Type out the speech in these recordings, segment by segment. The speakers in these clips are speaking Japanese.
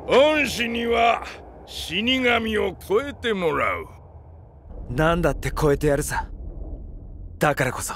恩師には死神を超えてもらう。 なんだって超えてやるさ。だからこそ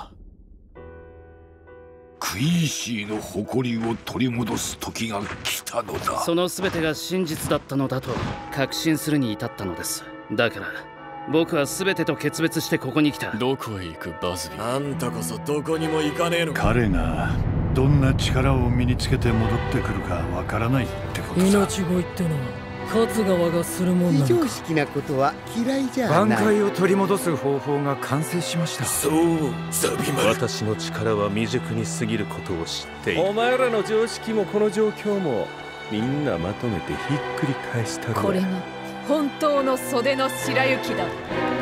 クイーンシーの誇りを取り戻す時が来たのだ。 その全てが真実だったのだと確信するに至ったのです。だから僕は全てと決別してここに来た。 どこへ行くバズビー。 あんたこそどこにも行かねえのか。 彼がどんな力を身につけて戻ってくるかわからないってことさ。 命乞いってのは勝つ側がするもんなのか。 非常識なことは嫌いじゃない。 挽回を取り戻す方法が完成しました。 そうサビマル。 私の力は未熟に過ぎることを知っている。 お前らの常識もこの状況もみんなまとめてひっくり返したる。 これが本当の袖の白雪だ。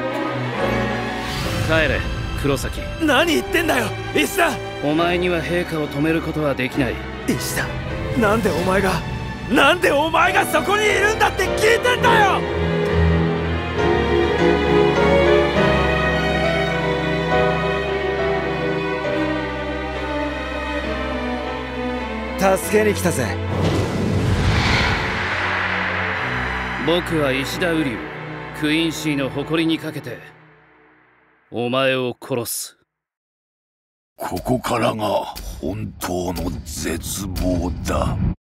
帰れ黒崎。 何言ってんだよ石田。 お前には陛下を止めることはできない。 石田、なんでお前がそこにいるんだって聞いてんだよ。助けに来たぜ。 僕は石田瓜生、クイーンシーの誇りにかけてお前を殺す。 ここからが本当の絶望だ。